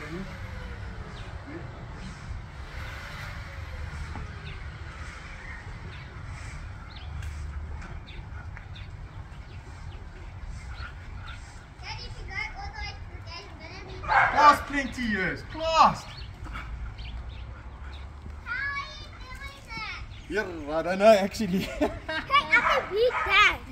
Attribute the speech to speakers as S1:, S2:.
S1: Klaas, plenty years. Klaas!
S2: How are you doing that?
S1: Here, I don't know actually.
S2: Hey, I can beat that.